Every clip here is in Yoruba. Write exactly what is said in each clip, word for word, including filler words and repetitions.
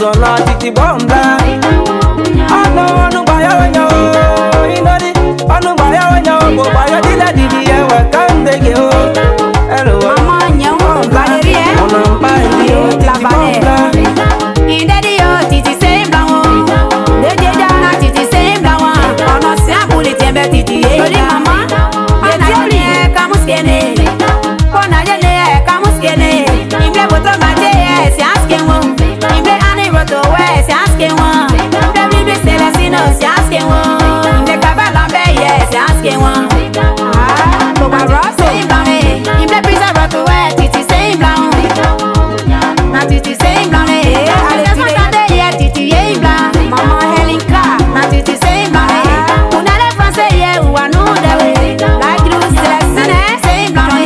Sola titi bomba. Ano anu baya wenyo. Inori anu baya wenyo. Bo baya dile didi e wa kande ge o. Hello. Mama nyaw Valérie. Ono pa ndi o titi bomba. Indedi yo titi sembla o. Deje jana titi sembla o. Ono si ambuli tembe titi e. Yoli mama. Ana yene kamuskene. Kona yene kamuskene. Imble boto mate e si asken wo. Imble ani roto we si asken wo. Imble bibi Celestino si asken wo. Imble kabalambe ye si asken wo. Ah, boba ross sembla me. Imble pizza roto we titi sembla o. Na titi sembla me. Ale tide ye titi ye bla. Mama Helinka na titi sembla me. Unale français ye ou anu de we. Like you Celestine sembla me.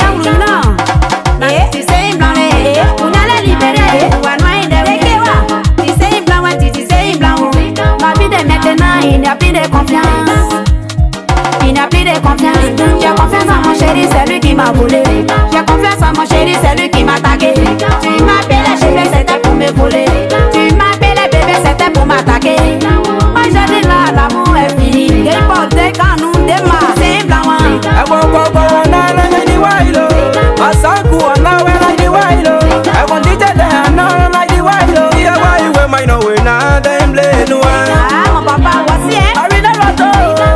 Na titi sembla me. Unale libéré ou anu de we. Titi sembla we titi sembla o. Ma vie de maintenant il n'y a plus de confiance. Il n'y a plus de confiance. J'ai confiance en mon chéri, c'est lui qui m'a volé. J'ai confiance en mon chéri, c'est lui qui m'a tagué. Tu m'appelais chéri, c'était pour me voler. Tu m'appelais bébé, c'était pour m'attaquer. Aujourd'hui là, l'amour est fini. Il porte des canons, des mains, c'est blanc. Ebo bobo wana na ni wailo. Asanku wana we na ni wailo. Ebo ndite de na na ni wailo. Iya wai we mai no we na dem ble no. Ah, mon papa, voici hein. Marina Roto.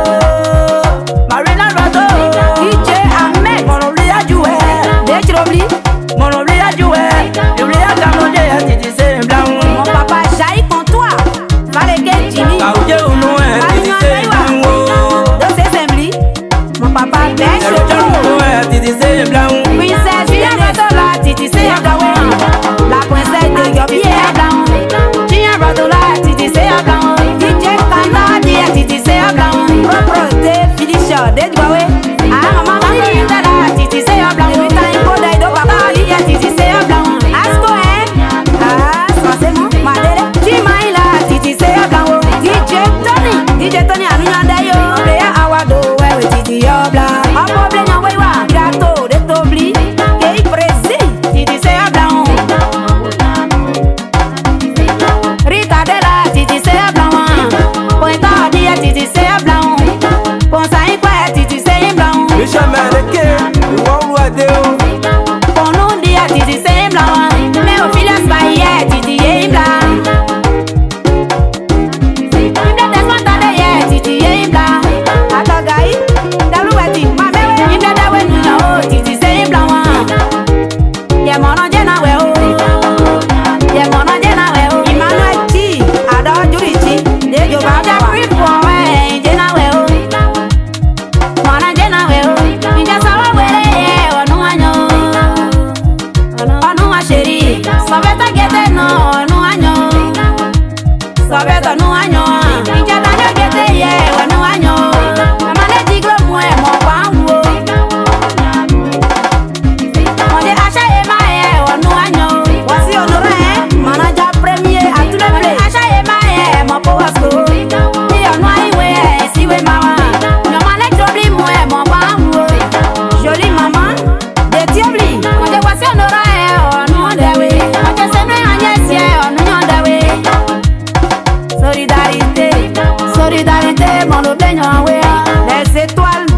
Marina Roto. D J Ahmed, Mon oubli a joué. D J Robli. Mon oubli a joué. Oubli a downloadé a titi sembla. Mon papa, Jaï Contois. Valérie Jimmy. Kauje unu e titi sembla. Donc c'est Zembli. Mon papa, Bech Ero jonu e titi sembla. Princesse Vianney Dola, Titi Seyagawa. La princesse de Yobi Eblan. Tia Radola, Titi Seyagawa. D J Kanda, Dia Titi Seyagawa. Propreté, Felicia, Dedwawe. Ah, maman, Marie Dada, Titi Seyagawa. Le temps il faut d'aide au papa, Dia Titi Seyagawa. Asko, hein? Ah, ça c'est mon madele. Jimaila, Titi Seyagawa. D J Tony, D J Tony, Anunya Dayo. Léa Awado, ouais, Titi Yobla. Apo Blenya Wewa, Grato, de Tobli. Kei Prezi, Titi Seyagawa. Rita Dela, Titi Seyagawa. Pointa Dia, Titi Seyagawa. Ponsa Ikwe, Titi Seyagawa. Bisha mereke, iwo wadeo. Pono Dia, Titi Seyagawa. Me Ophilia Spaye,